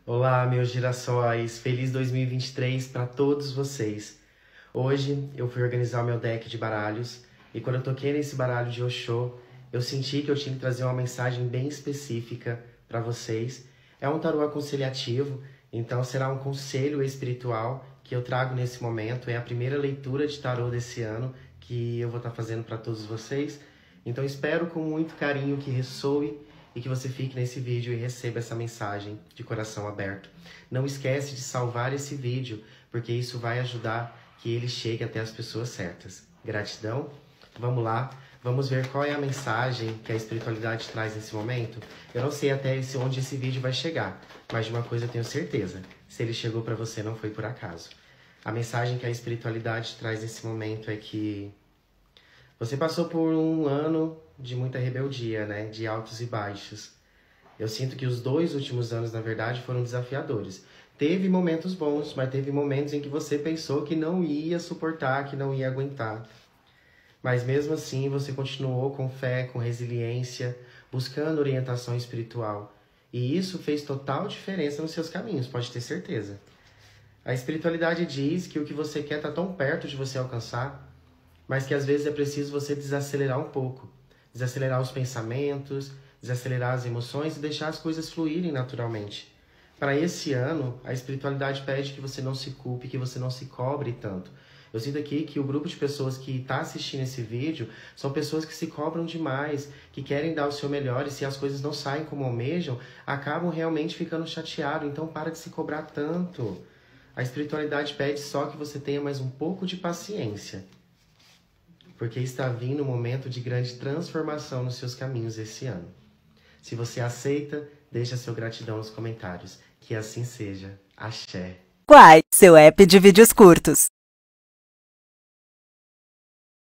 Olá, meus girassóis! Feliz 2023 para todos vocês! Hoje eu fui organizar o meu deck de baralhos e quando eu toquei nesse baralho de Oxô, eu senti que eu tinha que trazer uma mensagem bem específica para vocês. É um tarô aconselhativo, então será um conselho espiritual que eu trago nesse momento. É a primeira leitura de tarô desse ano que eu vou estar fazendo para todos vocês. Então espero com muito carinho que ressoe e que você fique nesse vídeo e receba essa mensagem de coração aberto. Não esquece de salvar esse vídeo, porque isso vai ajudar que ele chegue até as pessoas certas. Gratidão. Vamos lá, vamos ver qual é a mensagem que a espiritualidade traz nesse momento. Eu não sei até onde esse vídeo vai chegar, mas de uma coisa eu tenho certeza. Se ele chegou para você, não foi por acaso. A mensagem que a espiritualidade traz nesse momento é que você passou por um ano de muita rebeldia, né? De altos e baixos. Eu sinto que os 2 últimos anos, na verdade, foram desafiadores. Teve momentos bons, mas teve momentos em que você pensou que não ia suportar, que não ia aguentar. Mas mesmo assim, você continuou com fé, com resiliência, buscando orientação espiritual. E isso fez total diferença nos seus caminhos, pode ter certeza. A espiritualidade diz que o que você quer está tão perto de você alcançar, mas que às vezes é preciso você desacelerar um pouco. Desacelerar os pensamentos, desacelerar as emoções e deixar as coisas fluírem naturalmente. Para esse ano, a espiritualidade pede que você não se culpe, que você não se cobre tanto. Eu sinto aqui que o grupo de pessoas que está assistindo esse vídeo são pessoas que se cobram demais, que querem dar o seu melhor e se as coisas não saem como almejam, acabam realmente ficando chateados. Então para de se cobrar tanto. A espiritualidade pede só que você tenha mais um pouco de paciência, porque está vindo um momento de grande transformação nos seus caminhos esse ano. Se você aceita, deixa seu gratidão nos comentários. Que assim seja. Axé. Quai, seu app de vídeos curtos.